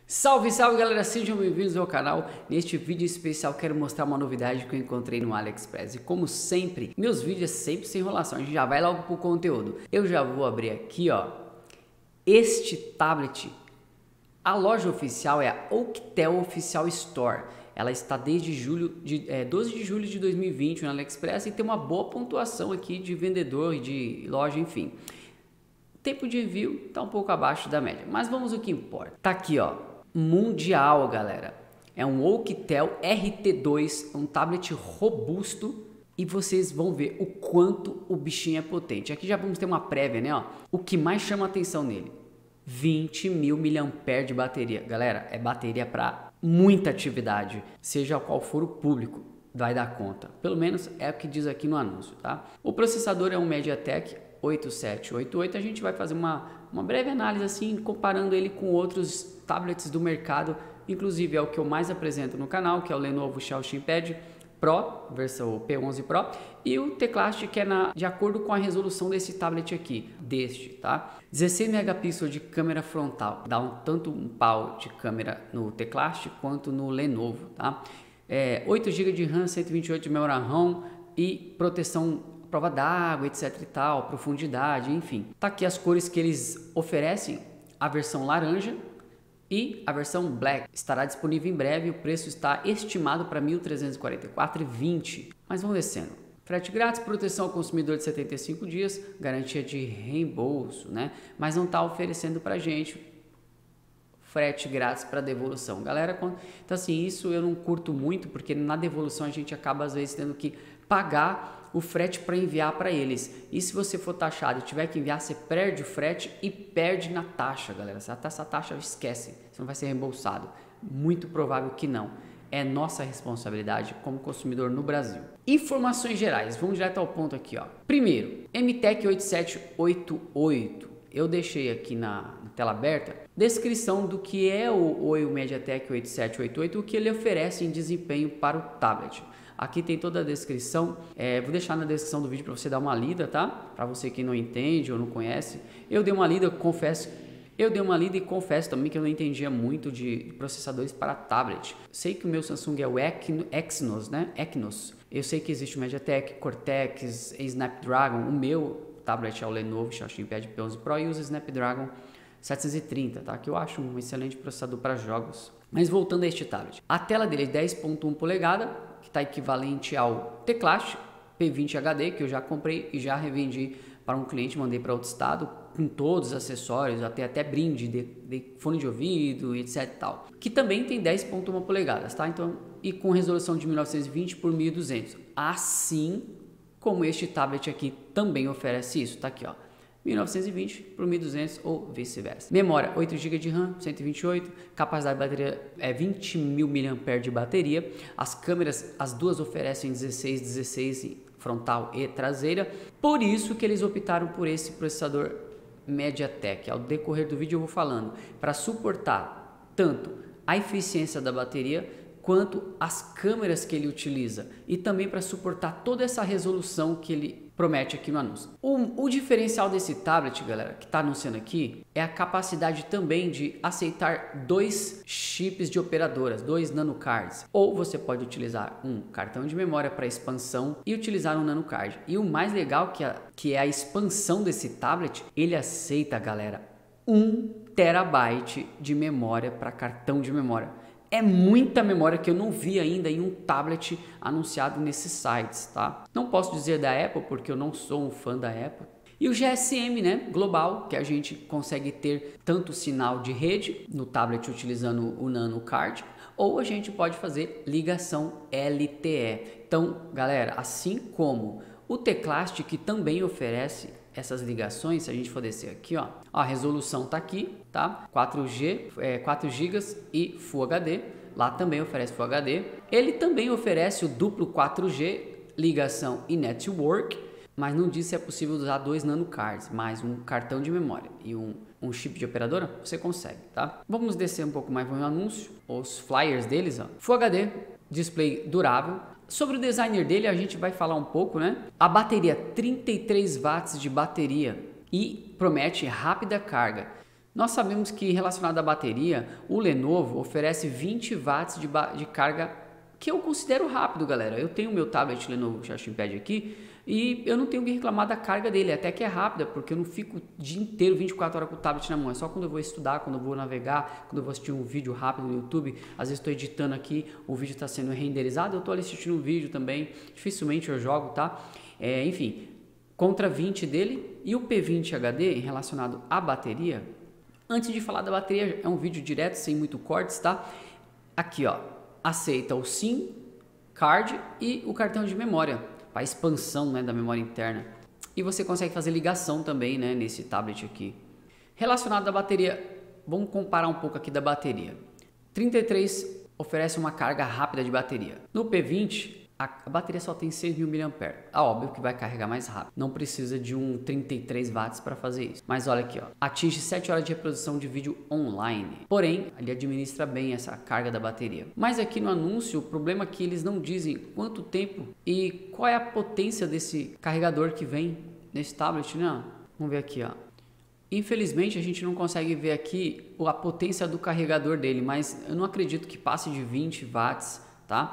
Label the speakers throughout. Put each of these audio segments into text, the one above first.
Speaker 1: Salve, salve galera, sejam bem-vindos ao canal. Neste vídeo especial quero mostrar uma novidade que eu encontrei no AliExpress. E como sempre, meus vídeos sempre sem enrolação, a gente já vai logo pro conteúdo. Eu já vou abrir aqui, ó, este tablet. A loja oficial é a Oukitel Official Store. Ela está desde 12 de julho de 2020 no AliExpress e tem uma boa pontuação aqui de vendedor e de loja, enfim. O tempo de envio está um pouco abaixo da média, mas vamos ao que importa. Tá aqui, ó. Mundial, galera, é um Oukitel RT2, um tablet robusto e vocês vão ver o quanto o bichinho é potente. Aqui já vamos ter uma prévia, né? Ó. O que mais chama atenção nele, 20.000 mAh de bateria. Galera, é bateria para muita atividade, seja qual for o público, vai dar conta. Pelo menos é o que diz aqui no anúncio, tá? O processador é um MediaTek 8788, a gente vai fazer uma breve análise assim, comparando ele com outros tablets do mercado, inclusive é o que eu mais apresento no canal, que é o Lenovo Xiaoxin Pad Pro, versão P11 Pro, e o Teclast, que é de acordo com a resolução desse tablet aqui, tá? 16 megapixels de câmera frontal, dá tanto um pau de câmera no Teclast quanto no Lenovo, tá? 8 GB de RAM, 128 de memória RAM e proteção prova d'água, etc e tal, profundidade, enfim. Tá aqui as cores que eles oferecem, a versão laranja e a versão black. Estará disponível em breve, o preço está estimado para R$ 1.344,20. Mas vamos descendo. Frete grátis, proteção ao consumidor de 75 dias, garantia de reembolso, né? Mas não está oferecendo pra gente frete grátis para devolução. Galera, então assim, isso eu não curto muito, porque na devolução a gente acaba às vezes tendo que pagar o frete para enviar para eles. E se você for taxado e tiver que enviar, você perde o frete e perde na taxa, galera. Essa taxa esquece, você não vai ser reembolsado. Muito provável que não. É nossa responsabilidade como consumidor no Brasil. Informações gerais, vamos direto ao ponto aqui, ó. Primeiro, MTEK 8788. Eu deixei aqui na tela aberta descrição do que é o MediaTek 8788, o que ele oferece em desempenho para o tablet. Aqui tem toda a descrição, vou deixar na descrição do vídeo para você dar uma lida, tá? Para você que não entende ou não conhece. Eu dei uma lida, e confesso também que eu não entendia muito de processadores para tablet. Sei que o meu Samsung é o Exynos, né? Exynos. Eu sei que existe o MediaTek, Cortex, Snapdragon. O meu tablet é o Lenovo Xiaoxin Pad P11 Pro e usa Snapdragon 730, tá? Que eu acho um excelente processador para jogos. Mas voltando a este tablet, a tela dele é 10.1 polegada, que está equivalente ao Teclast P20 HD, que eu já comprei e já revendi para um cliente, mandei para outro estado, com todos os acessórios, até brinde de fone de ouvido, etc e tal. Que também tem 10.1 polegadas, tá? Então, e com resolução de 1920 por 1200. Assim como este tablet aqui também oferece isso, tá aqui, ó. 1920 por 1200 ou vice-versa. Memória 8 GB de RAM, 128, capacidade de bateria é 20.000 mAh de bateria. As câmeras, as duas oferecem 16 frontal e traseira. Por isso que eles optaram por esse processador MediaTek. Ao decorrer do vídeo eu vou falando para suportar tanto a eficiência da bateria quanto as câmeras que ele utiliza e também para suportar toda essa resolução que ele promete aqui no anúncio. O diferencial desse tablet, galera, que está anunciando aqui, é a capacidade também de aceitar 2 chips de operadoras, 2 nanocards. Ou você pode utilizar um cartão de memória para expansão e utilizar um nanocard. E o mais legal que é a expansão desse tablet, ele aceita, galera, 1 terabyte de memória para cartão de memória. É muita memória que eu não vi ainda em um tablet anunciado nesses sites, tá? Não posso dizer da Apple porque eu não sou um fã da Apple. E o GSM, né, global, que a gente consegue ter tanto sinal de rede no tablet utilizando o Nano Card, ou a gente pode fazer ligação LTE. Então, galera, assim como o Teclast, que também oferece essas ligações, se a gente for descer aqui, ó, a resolução tá aqui, tá? 4G, 4 GB e Full HD. Lá também oferece Full HD. Ele também oferece o duplo 4G, ligação e network, mas não diz se é possível usar 2 nanocards, mais um cartão de memória e um chip de operadora, você consegue, tá? Vamos descer um pouco mais no anúncio, os flyers deles, ó. Full HD, display durável. Sobre o designer dele a gente vai falar um pouco, né? A bateria, 33 watts de bateria e promete rápida carga. Nós sabemos que relacionado à bateria, o Lenovo oferece 20 watts de carga, que eu considero rápido, galera. Eu tenho meu tablet Lenovo ThinkPad aqui e eu não tenho que reclamar da carga dele, até que é rápida, porque eu não fico o dia inteiro, 24 horas com o tablet na mão. É só quando eu vou estudar, quando eu vou navegar, quando eu vou assistir um vídeo rápido no YouTube. Às vezes estou editando aqui, o vídeo está sendo renderizado, eu estou ali assistindo um vídeo também. Dificilmente eu jogo, tá? Enfim, contra 20 dele e o P20 HD relacionado à bateria. Antes de falar da bateria, é um vídeo direto, sem muito cortes, tá? Aqui, ó, aceita o SIM card e o cartão de memória para expansão, né, da memória interna. E você consegue fazer ligação também, né, nesse tablet aqui. Relacionado à bateria, vamos comparar um pouco aqui da bateria. 33 oferece uma carga rápida de bateria. No P20, a bateria só tem 6.000 mAh. Óbvio que vai carregar mais rápido. Não precisa de um 33 watts para fazer isso. Mas olha aqui, ó, atinge 7 horas de reprodução de vídeo online. Porém, ele administra bem essa carga da bateria. Mas aqui no anúncio, o problema é que eles não dizem quanto tempo e qual é a potência desse carregador que vem nesse tablet, né? Vamos ver aqui, ó. Infelizmente a gente não consegue ver aqui a potência do carregador dele, mas eu não acredito que passe de 20 watts, tá?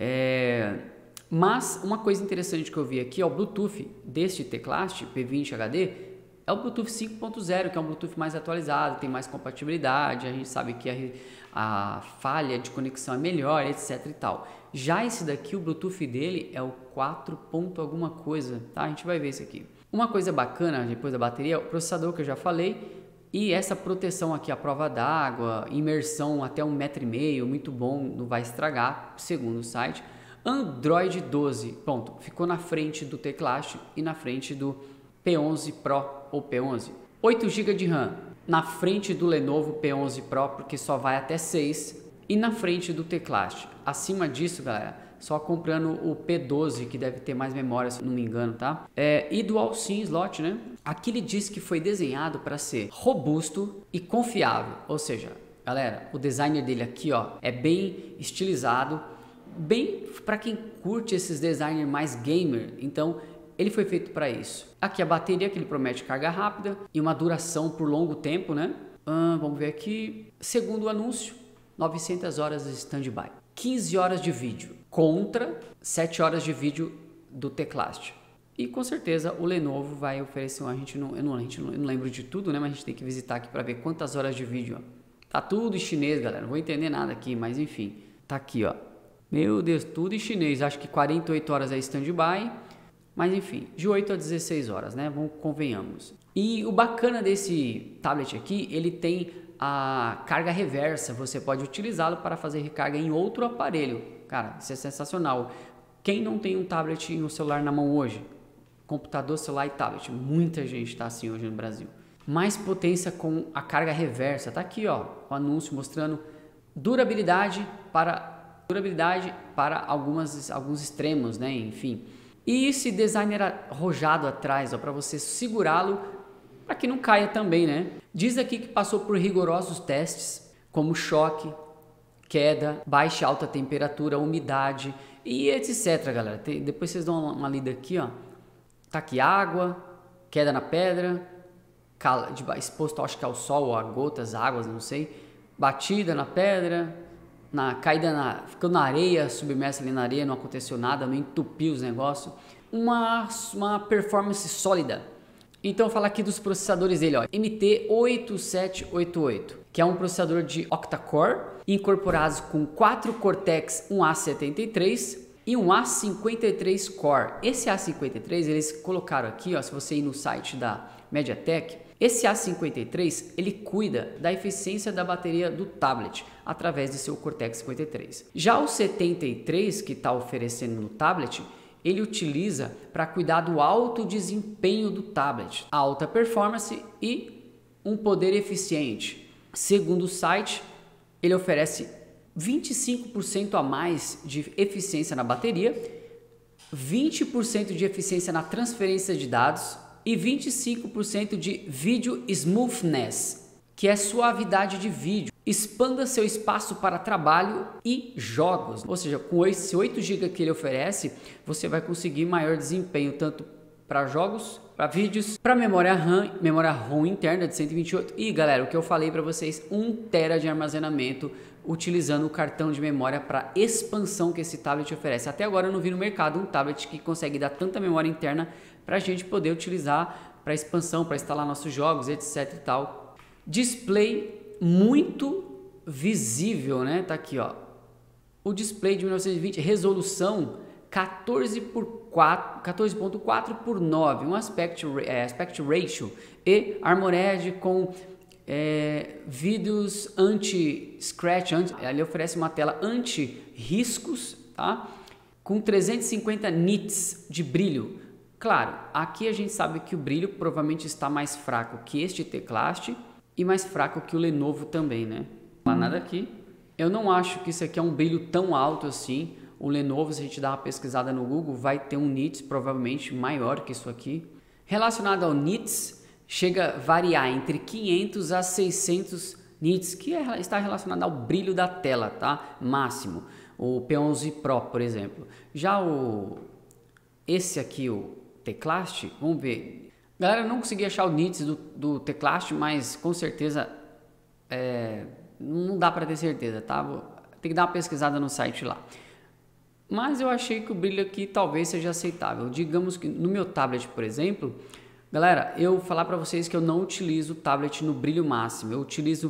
Speaker 1: Mas uma coisa interessante que eu vi aqui, ó, o Bluetooth deste teclado P20 HD é o Bluetooth 5.0, que é um Bluetooth mais atualizado, tem mais compatibilidade, a gente sabe que a falha de conexão é melhor, etc e tal. Já esse daqui, o Bluetooth dele é o 4. alguma coisa, tá? A gente vai ver isso aqui. Uma coisa bacana depois da bateria, o processador que eu já falei, e essa proteção aqui à prova d'água, imersão até 1,5 m, muito bom, não vai estragar, segundo o site. Android 12, pronto, ficou na frente do teclado e na frente do P11 Pro ou P11. 8 GB de RAM, na frente do Lenovo P11 Pro, porque só vai até 6, e na frente do teclado. Acima disso, galera, só comprando o P12, que deve ter mais memória, se não me engano, tá? E Dual SIM slot, né? Aqui ele diz que foi desenhado para ser robusto e confiável. Ou seja, galera, o designer dele aqui, ó, é bem estilizado, bem para quem curte esses designers mais gamer. Então, ele foi feito para isso. Aqui a bateria, que ele promete carga rápida e uma duração por longo tempo, né? Vamos ver aqui. Segundo o anúncio, 900 horas de standby. 15 horas de vídeo contra 7 horas de vídeo do teclado. E com certeza o Lenovo vai oferecer, eu não lembro de tudo, né? Mas a gente tem que visitar aqui para ver quantas horas de vídeo, ó. Tá tudo em chinês, galera, não vou entender nada aqui, mas enfim, tá aqui, ó. Meu Deus, tudo em chinês, acho que 48 horas é standby, mas enfim, de 8 a 16 horas, né? Convenhamos. E o bacana desse tablet aqui, ele tem a carga reversa, você pode utilizá-lo para fazer recarga em outro aparelho. Cara, isso é sensacional. Quem não tem um tablet e um celular na mão hoje? Computador, celular e tablet. Muita gente está assim hoje no Brasil. Mais potência com a carga reversa. Tá aqui, ó, o anúncio mostrando durabilidade para alguns extremos, né? Enfim. E esse designer arrojado atrás, ó, para você segurá-lo para que não caia também, né? Diz aqui que passou por rigorosos testes, como choque, queda, baixa e alta temperatura, umidade e etc, galera. Depois vocês dão uma lida aqui, ó. Tá aqui água, queda na pedra, exposto, acho que ao sol ou a gotas, águas, não sei. Batida na pedra, ficou na areia, submersa ali na areia, não aconteceu nada, não entupiu os negócios. Uma performance sólida. Então, falar aqui dos processadores dele, ó, MT8788, que é um processador de octa-core, incorporados com 4 Cortex, um A73 e um A53 Core. Esse A53, eles colocaram aqui, ó, se você ir no site da MediaTek, esse A53, ele cuida da eficiência da bateria do tablet, através do seu Cortex 53. Já o 73, que está oferecendo no tablet, ele utiliza para cuidar do alto desempenho do tablet, alta performance e um poder eficiente. Segundo o site, ele oferece 25% a mais de eficiência na bateria, 20% de eficiência na transferência de dados e 25% de Video Smoothness, que é suavidade de vídeo. Expanda seu espaço para trabalho e jogos. Ou seja, com esse 8 GB que ele oferece, você vai conseguir maior desempenho, tanto para jogos, para vídeos, para memória ROM interna de 128 e galera, o que eu falei para vocês, 1 TB de armazenamento utilizando o cartão de memória para expansão que esse tablet oferece. Até agora eu não vi no mercado um tablet que consegue dar tanta memória interna para a gente poder utilizar para expansão, para instalar nossos jogos, etc e tal. Display muito visível, né? Tá aqui, ó. O display de 1920, resolução 14.4 por 9, um aspect ratio e AMOLED com vídeos anti-scratch, ele oferece uma tela anti-riscos, tá? Com 350 nits de brilho. Claro, aqui a gente sabe que o brilho provavelmente está mais fraco que este teclast e mais fraco que o Lenovo também, né? Não há nada aqui. Eu não acho que isso aqui é um brilho tão alto assim. O Lenovo, se a gente dar uma pesquisada no Google, vai ter um nits provavelmente maior que isso aqui. Relacionado ao nits, chega a variar entre 500 a 600 nits, que está relacionado ao brilho da tela, tá? Máximo. O P11 Pro, por exemplo. Já esse aqui, o teclast, vamos ver. Galera, eu não consegui achar o nits do teclast, mas com certeza não dá para ter certeza, tá? Tem que dar uma pesquisada no site lá. Mas eu achei que o brilho aqui talvez seja aceitável. Digamos que no meu tablet, por exemplo, galera, eu vou falar para vocês que eu não utilizo o tablet no brilho máximo. Eu utilizo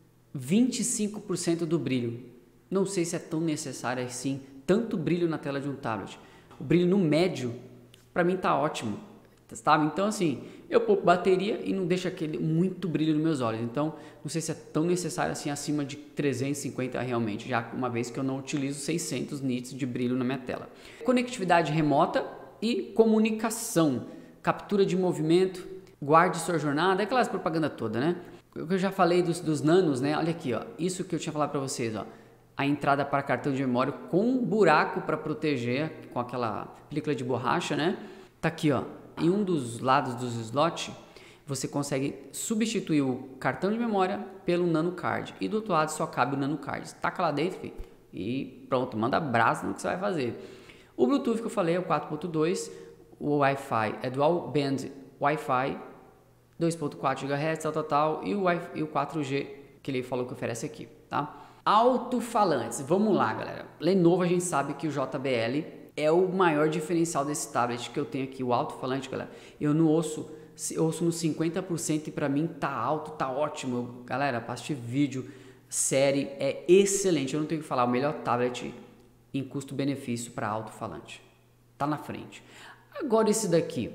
Speaker 1: 25% do brilho. Não sei se é tão necessário assim, tanto brilho na tela de um tablet. O brilho no médio, para mim tá ótimo, sabe? Então assim, eu poupo bateria e não deixo muito brilho nos meus olhos. Então, não sei se é tão necessário assim acima de 350 realmente, já uma vez que eu não utilizo 600 nits de brilho na minha tela. Conectividade remota e comunicação, captura de movimento, guarde sua jornada, é aquela propaganda toda, né? Eu já falei dos nanos, né? Olha aqui, ó, isso que eu tinha falado para vocês, ó. A entrada para cartão de memória com um buraco para proteger, com aquela película de borracha, né? Tá aqui, ó. Em um dos lados dos slots, você consegue substituir o cartão de memória pelo nano card. E do outro lado só cabe o nano card. Taca lá dentro, filho, e pronto, manda brasa no que você vai fazer. O Bluetooth que eu falei é o 4.2, o Wi-Fi é Dual Band Wi-Fi, 2.4 GHz total, e o 4G que ele falou que oferece aqui, tá? Alto-falantes, vamos lá, galera. Lenovo, a gente sabe que o JBL é o maior diferencial desse tablet que eu tenho aqui, o alto-falante, galera. Eu não ouço, eu ouço nos 50% e para mim tá alto, tá ótimo. Galera, para assistir vídeo, série, é excelente. Eu não tenho que falar, o melhor tablet em custo-benefício para alto-falante. Tá na frente. Agora esse daqui,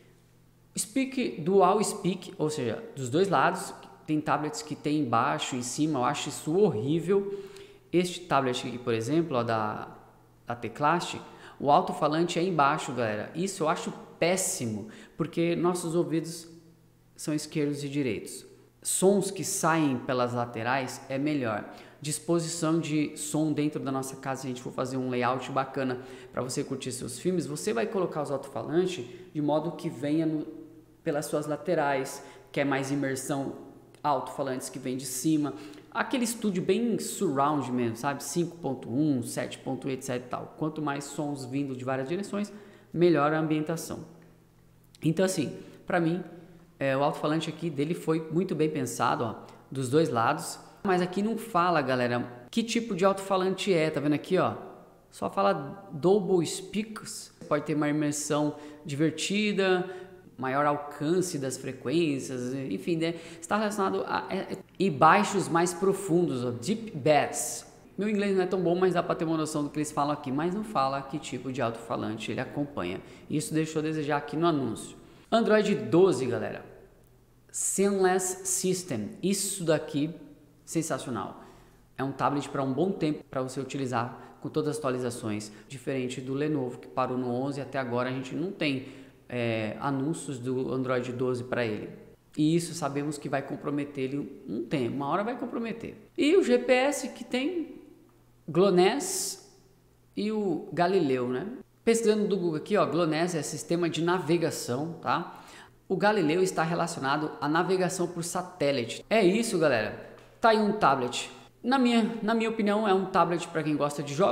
Speaker 1: Dual Speak, ou seja, dos dois lados. Tem tablets que tem embaixo, em cima, eu acho isso horrível. Este tablet aqui, por exemplo, ó, da Teclast, o alto-falante é embaixo, galera. Isso eu acho péssimo, porque nossos ouvidos são esquerdos e direitos. Sons que saem pelas laterais é melhor. Disposição de som dentro da nossa casa, se a gente for fazer um layout bacana para você curtir seus filmes, você vai colocar os alto-falantes de modo que venha pelas suas laterais, que é mais imersão, alto-falantes que vem de cima, aquele estúdio bem surround mesmo, sabe? 5.1, 7.1, etc e tal. Quanto mais sons vindo de várias direções, melhor a ambientação. Então assim, para mim, o alto-falante aqui dele foi muito bem pensado, ó, dos dois lados. Mas aqui não fala, galera, que tipo de alto-falante é, tá vendo aqui, ó? Só fala Double Speakers. Pode ter uma imersão divertida, maior alcance das frequências, enfim, né? Está relacionado a e baixos mais profundos, ó, Deep Bass. Meu inglês não é tão bom, mas dá para ter uma noção do que eles falam aqui, mas não fala que tipo de alto-falante ele acompanha. Isso deixou a desejar aqui no anúncio. Android 12, galera. Seamless System. Isso daqui, sensacional. É um tablet para um bom tempo para você utilizar com todas as atualizações, diferente do Lenovo que parou no 11 até agora a gente não tem anúncios do Android 12 para ele. E isso sabemos que vai comprometer ele um tempo, uma hora vai comprometer. E o GPS que tem GLONASS e o Galileu, né? Pesquisando do Google aqui, ó, GLONASS é sistema de navegação, tá? O Galileu está relacionado à navegação por satélite. É isso, galera. Tá aí um tablet. Na minha opinião, é um tablet para quem gosta de jogos,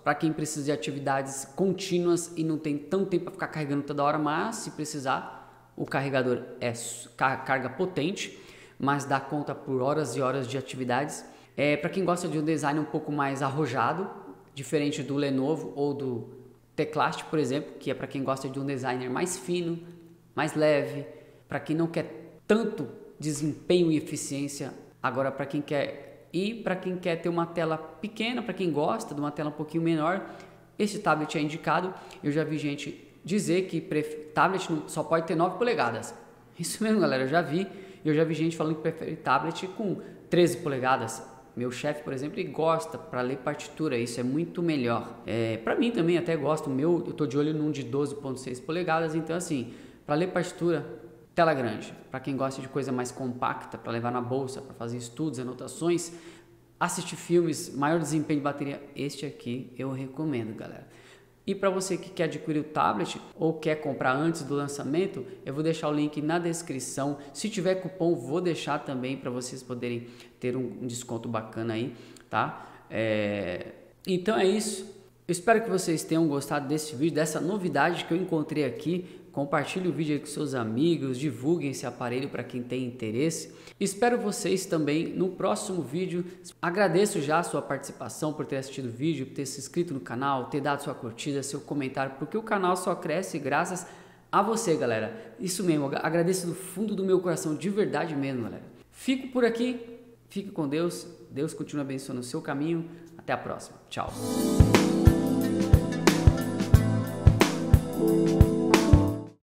Speaker 1: para quem precisa de atividades contínuas e não tem tanto tempo para ficar carregando toda hora, mas se precisar, o carregador é carga potente, mas dá conta por horas e horas de atividades. Para quem gosta de um design um pouco mais arrojado, diferente do Lenovo ou do Teclast, por exemplo, que é para quem gosta de um designer mais fino, mais leve, para quem não quer tanto desempenho e eficiência. Agora, para quem quer ter uma tela pequena, para quem gosta de uma tela um pouquinho menor, esse tablet é indicado. Eu já vi gente dizer que tablet só pode ter 9 polegadas. Isso mesmo, galera, eu já vi gente falando que prefere tablet com 13 polegadas. Meu chefe, por exemplo, ele gosta para ler partitura, isso é muito melhor. Para mim também até gosto, eu tô de olho num de 12.6 polegadas, então assim, para ler partitura, tela grande. Para quem gosta de coisa mais compacta, para levar na bolsa, para fazer estudos, anotações, assistir filmes, maior desempenho de bateria, este aqui eu recomendo, galera. E para você que quer adquirir o tablet ou quer comprar antes do lançamento, eu vou deixar o link na descrição. Se tiver cupom, vou deixar também para vocês poderem ter um desconto bacana aí, tá? Então é isso. Eu espero que vocês tenham gostado desse vídeo, dessa novidade que eu encontrei aqui. Compartilhe o vídeo aí com seus amigos, divulguem esse aparelho para quem tem interesse. Espero vocês também no próximo vídeo. Agradeço já a sua participação por ter assistido o vídeo, por ter se inscrito no canal, ter dado sua curtida, seu comentário, porque o canal só cresce graças a você, galera. Isso mesmo, agradeço do fundo do meu coração, de verdade mesmo, galera. Fico por aqui, fique com Deus, Deus continue abençoando o seu caminho. Até a próxima, tchau.